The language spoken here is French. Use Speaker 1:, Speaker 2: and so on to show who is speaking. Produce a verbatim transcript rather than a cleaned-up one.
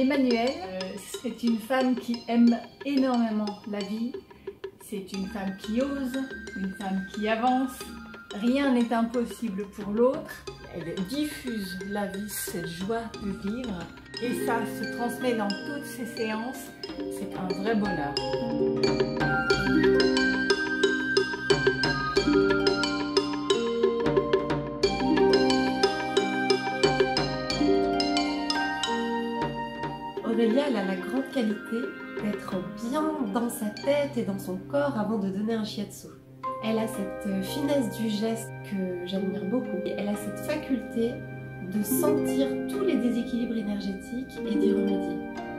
Speaker 1: Emmanuelle, euh, c'est une femme qui aime énormément la vie. C'est une femme qui ose, une femme qui avance. Rien n'est impossible pour l'autre. Elle diffuse la vie, cette joie de vivre. Et ça se transmet dans toutes ses séances. C'est un vrai bonheur.
Speaker 2: Aurélia, elle a la grande qualité d'être bien dans sa tête et dans son corps avant de donner un shiatsu. Elle a cette finesse du geste que j'admire beaucoup. Et elle a cette faculté de sentir tous les déséquilibres énergétiques et d'y remédier.